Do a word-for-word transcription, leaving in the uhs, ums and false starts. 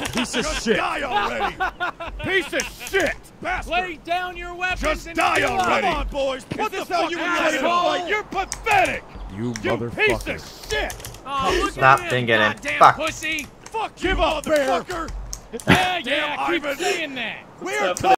Piece of shit. Die already. Piece of shit. Bastard. Lay down your weapons Just and die kill already. him. Come on, boys. What the fuck fuck you asshole. ready to fight? You're pathetic. You You motherfucker. piece of shit. Oh, look Stop, at him, didn't get in. goddamn Fuck. pussy. Fuck you, motherfucker. Yeah, Damn, yeah, keep Ivan. saying that. We're